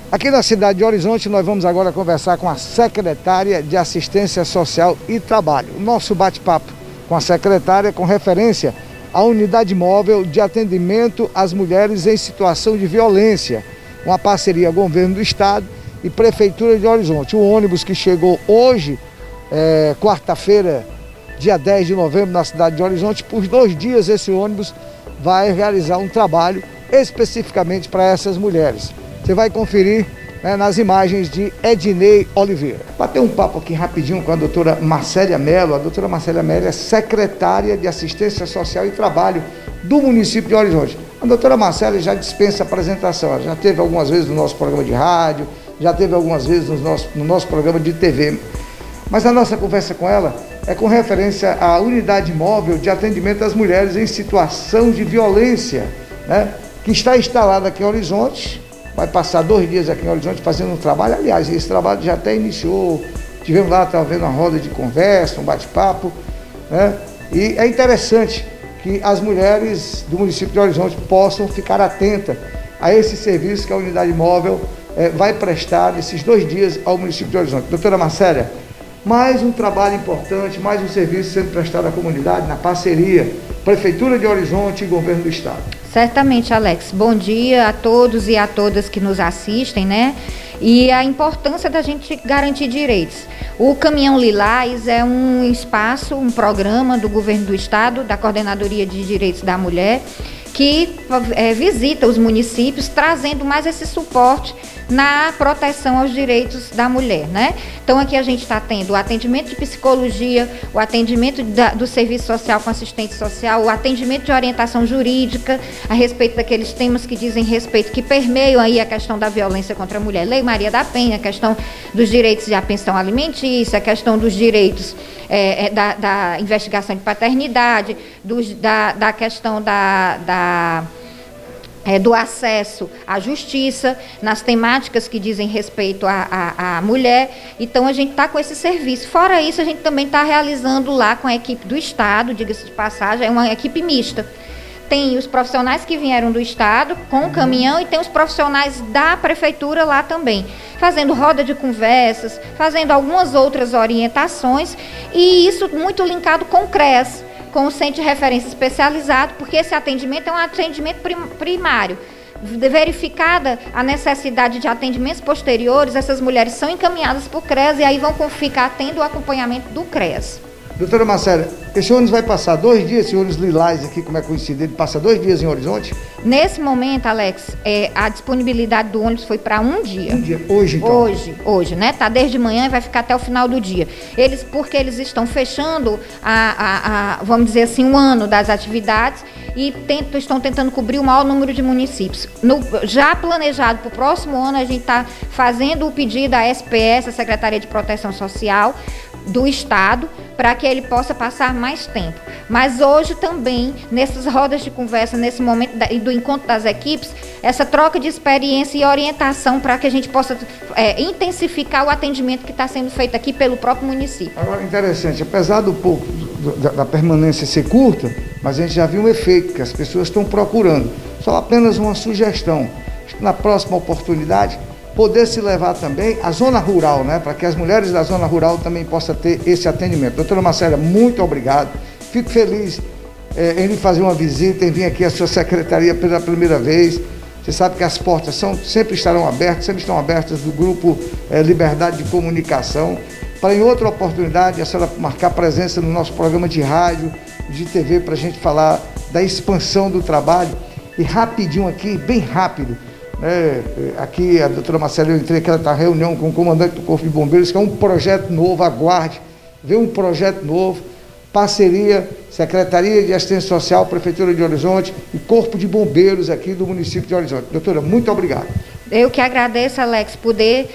Aqui na cidade de Horizonte, nós vamos agora conversar com a secretária de Assistência Social e Trabalho. O nosso bate-papo com a secretária com referência à unidade móvel de atendimento às mulheres em situação de violência, uma parceria Governo do Estado e Prefeitura de Horizonte. O ônibus que chegou hoje, quarta-feira, dia 10 de novembro, na cidade de Horizonte, por 2 dias esse ônibus vai realizar um trabalho especificamente para essas mulheres. Você vai conferir, né, nas imagens de Ednei Oliveira. Bater um papo aqui rapidinho com a doutora Marcélia Mello. A doutora Marcélia Mello é secretária de Assistência Social e Trabalho do município de Horizonte. A doutora Marcélia já dispensa apresentação, ela já teve algumas vezes no nosso programa de rádio, já teve algumas vezes no nosso programa de TV. Mas a nossa conversa com ela é com referência à unidade móvel de atendimento às mulheres em situação de violência, né, que está instalada aqui em Horizonte. Vai passar 2 dias aqui em Horizonte fazendo um trabalho. Aliás, esse trabalho já até iniciou. Tivemos lá, estava vendo uma roda de conversa, um bate-papo, né? E é interessante que as mulheres do município de Horizonte possam ficar atentas a esse serviço que a unidade móvel vai prestar nesses 2 dias ao município de Horizonte. Doutora Marcélia, mais um trabalho importante, mais um serviço sendo prestado à comunidade na parceria Prefeitura de Horizonte e Governo do Estado. Certamente, Alex. Bom dia a todos e a todas que nos assistem, né? E a importância da gente garantir direitos. O Caminhão Lilás é um espaço, um programa do Governo do Estado, da Coordenadoria de Direitos da Mulher, que visita os municípios, trazendo mais esse suporte na proteção aos direitos da mulher, né? Então aqui a gente está tendo o atendimento de psicologia, o atendimento do serviço social com assistente social, o atendimento de orientação jurídica a respeito daqueles temas que dizem respeito, que permeiam aí a questão da violência contra a mulher, Lei Maria da Penha, a questão dos direitos à pensão alimentícia, a questão dos direitos da investigação de paternidade, da questão do acesso à justiça, nas temáticas que dizem respeito à mulher. Então a gente está com esse serviço. Fora isso, a gente também está realizando lá com a equipe do Estado, diga-se de passagem, é uma equipe mista. Tem os profissionais que vieram do Estado com o caminhão e tem os profissionais da Prefeitura lá também, fazendo roda de conversas, fazendo algumas outras orientações, e isso muito linkado com o CREAS, com o Centro de Referência Especializado, porque esse atendimento é um atendimento primário. Verificada a necessidade de atendimentos posteriores, essas mulheres são encaminhadas para o CREAS e aí vão ficar tendo o acompanhamento do CREAS. Doutora Marcélia, esse ônibus vai passar 2 dias, esse ônibus Lilás aqui, como é conhecido, ele passa 2 dias em Horizonte? Nesse momento, Alex, a disponibilidade do ônibus foi para 1 dia. 1 dia, hoje então? Hoje, né? Tá desde manhã e vai ficar até o final do dia. Porque eles estão fechando, vamos dizer assim, 1 ano das atividades e estão tentando cobrir o maior número de municípios. Já planejado para o próximo ano, a gente está fazendo o pedido à SPS, a Secretaria de Proteção Social do Estado, para que ele possa passar mais tempo. Mas hoje também, nessas rodas de conversa, nesse momento do encontro das equipes, essa troca de experiência e orientação para que a gente possa intensificar o atendimento que está sendo feito aqui pelo próprio município. Agora, interessante, apesar da permanência ser curta, mas a gente já viu um efeito que as pessoas estão procurando. Só apenas uma sugestão. Na próxima oportunidade, poder se levar também à zona rural, né, para que as mulheres da zona rural também possam ter esse atendimento. Doutora Marcélia, muito obrigado. Fico feliz em lhe fazer uma visita, em vir aqui à sua secretaria pela primeira vez. Você sabe que as portas sempre estarão abertas, sempre estão abertas do grupo Liberdade de Comunicação, para em outra oportunidade a senhora marcar presença no nosso programa de rádio, de TV, para a gente falar da expansão do trabalho. E rapidinho aqui, bem rápido, aqui a doutora Marcélia, eu entrei naquela reunião com o comandante do Corpo de Bombeiros, que é um projeto novo, aguarde, veio um projeto novo, parceria, Secretaria de Assistência Social, Prefeitura de Horizonte e Corpo de Bombeiros aqui do município de Horizonte. Doutora, muito obrigado. Eu que agradeço, Alex, poder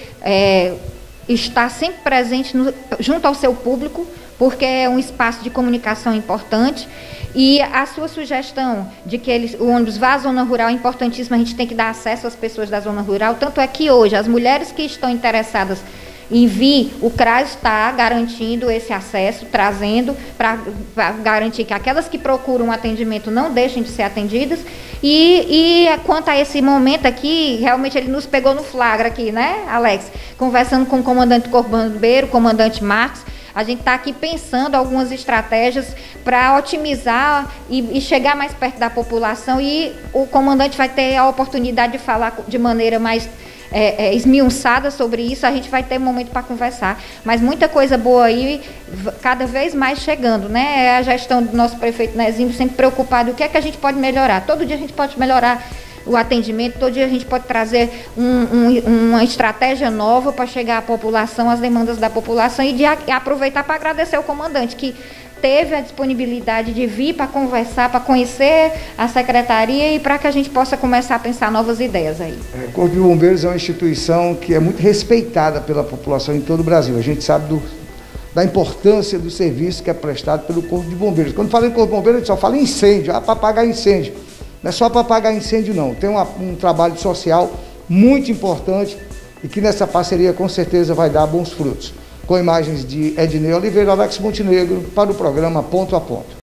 estar sempre presente junto ao seu público, porque é um espaço de comunicação importante. E a sua sugestão de que o ônibus vá à zona rural é importantíssima, a gente tem que dar acesso às pessoas da zona rural, tanto é que hoje as mulheres que estão interessadas em vir, o CRAS está garantindo esse acesso, trazendo para garantir que aquelas que procuram atendimento não deixem de ser atendidas, E quanto a esse momento aqui, realmente ele nos pegou no flagra aqui, né, Alex? Conversando com o comandante do Corpo Bombeiro, o comandante Marcos, a gente está aqui pensando algumas estratégias para otimizar e chegar mais perto da população, e o comandante vai ter a oportunidade de falar de maneira mais esmiuçada sobre isso. A gente vai ter um momento para conversar, mas muita coisa boa aí, cada vez mais chegando, né? É a gestão do nosso prefeito Nezinho sempre preocupado, o que é que a gente pode melhorar. Todo dia a gente pode melhorar o atendimento, todo dia a gente pode trazer uma estratégia nova para chegar à população, às demandas da população, e aproveitar para agradecer o comandante, que teve a disponibilidade de vir para conversar, para conhecer a secretaria e para que a gente possa começar a pensar novas ideias aí. O Corpo de Bombeiros é uma instituição que é muito respeitada pela população em todo o Brasil. A gente sabe da importância do serviço que é prestado pelo Corpo de Bombeiros. Quando fala em Corpo de Bombeiros, a gente só fala em incêndio, para apagar incêndio. Não é só para apagar incêndio, não. Tem um trabalho social muito importante e que nessa parceria com certeza vai dar bons frutos. Com imagens de Ednei Oliveira, Alex Montenegro, para o programa Ponto a Ponto.